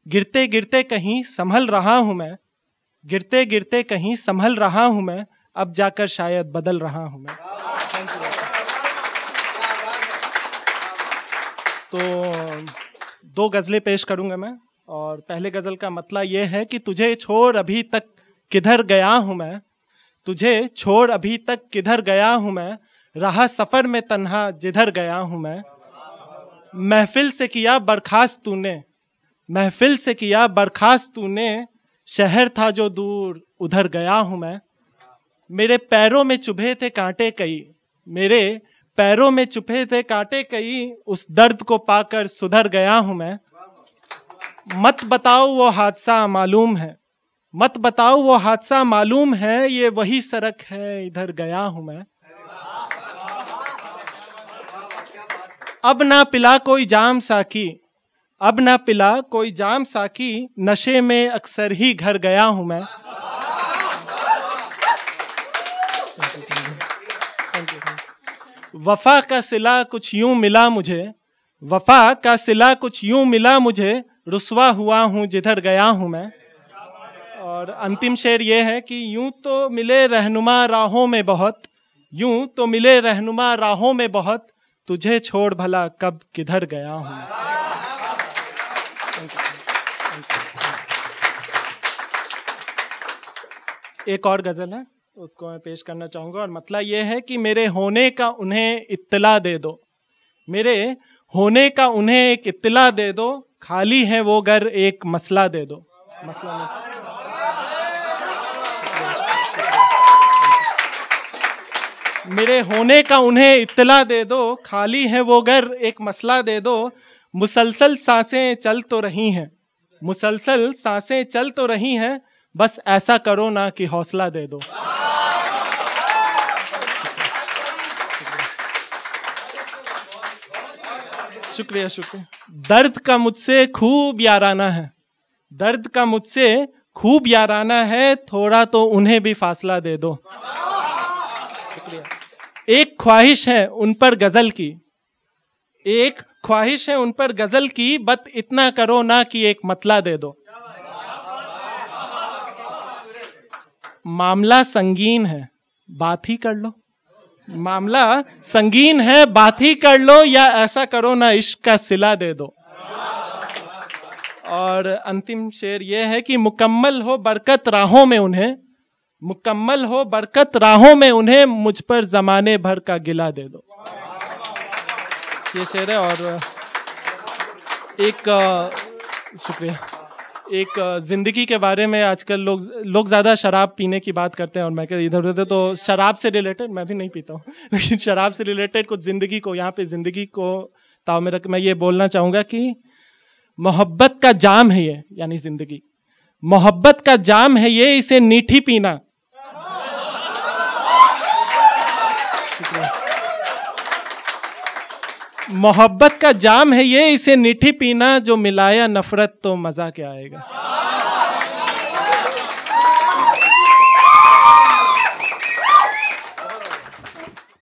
गिरते गिरते कहीं संभल रहा हूं मैं, गिरते गिरते कहीं संभल रहा हूं मैं, अब जाकर शायद बदल रहा हूं मैं। तो 2 गज़लें पेश करूंगा मैं। और पहले गज़ल का मतलब ये है कि तुझे छोड़ अभी तक किधर गया हूं मैं, तुझे छोड़ अभी तक किधर गया हूं मैं, रहा सफर में तन्हा जिधर गया हूं मैं। महफिल से किया बर्खास्त तूने, महफिल से किया बर्खास्त तूने, शहर था जो दूर उधर गया हूं मैं। मेरे पैरों में चुभे थे कांटे कई, मेरे पैरों में चुभे थे कांटे कई, उस दर्द को पाकर सुधर गया हूं मैं। मत बताओ वो हादसा मालूम है, मत बताओ वो हादसा मालूम है, ये वही सड़क है इधर गया हूं मैं। अब ना पिला कोई जाम साकी, अब ना पिला कोई जाम साकी, नशे में अक्सर ही घर गया हूं मैं। वफा का सिला कुछ यूं मिला मुझे, वफा का सिला कुछ यूं मिला मुझे, रुस्वा हुआ हूं जिधर गया हूं मैं। और अंतिम शेर ये है कि यूं तो मिले रहनुमा राहों में बहुत, यूं तो मिले रहनुमा राहों में बहुत, तुझे छोड़ भला कब किधर गया हूं। एक और गजल है, उसको मैं पेश करना चाहूंगा। और मतलब ये है कि मेरे होने का उन्हें इत्तला दे दो, मेरे होने का उन्हें एक इत्तला दे दो, खाली है वो घर एक मसला दे दो। मसला नहीं। मेरे होने का उन्हें इत्तला दे दो, खाली है वो घर एक मसला दे दो। मुसलसल सांसें चल तो रही हैं, मुसलसल सांसें चल तो रही हैं, बस ऐसा करो ना कि हौसला दे दो। शुक्रिया शुक्रिया। दर्द का मुझसे खूब याराना है, दर्द का मुझसे खूब याराना है, थोड़ा तो उन्हें भी फासला दे दो। एक ख्वाहिश है उन पर गजल की, एक ख्वाहिश है उन पर गजल की, बस इतना करो ना कि एक मतला दे दो। मामला संगीन है बात ही कर लो, मामला संगीन है बात ही कर लो, या ऐसा करो ना इश्क का सिला दे दो। और अंतिम शेर ये है कि मुकम्मल हो बरकत राहों में उन्हें, मुकम्मल हो बरकत राहों में उन्हें, मुझ पर जमाने भर का गिला दे दो। ये शेर है। और एक शुक्रिया, एक जिंदगी के बारे में आजकल लोग ज़्यादा शराब पीने की बात करते हैं, और मैं क्या इधर उधर, तो शराब से रिलेटेड, मैं भी नहीं पीता हूँ लेकिन शराब से रिलेटेड कुछ जिंदगी को, यहाँ पे जिंदगी को ताव में रख मैं ये बोलना चाहूँगा कि मोहब्बत का जाम है ये, यानी जिंदगी मोहब्बत का जाम है ये, इसे नीठी पीना। मोहब्बत का जाम है ये, इसे नीठी पीना, जो मिलाया नफरत तो मजा क्या आएगा।